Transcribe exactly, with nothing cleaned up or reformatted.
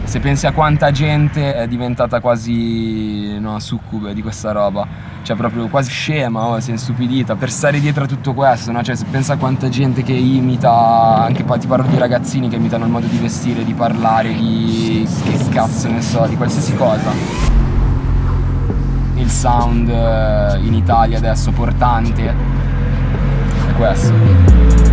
Se pensi a quanta gente è diventata quasi, no, succube di questa roba, cioè proprio quasi scema, oh, si è instupidita per stare dietro a tutto questo, no? Cioè se pensa a quanta gente che imita, anche poi ti parlo di ragazzini che imitano il modo di vestire, di parlare, di che cazzo ne so, di qualsiasi cosa. Il sound in Italia adesso portante è questo.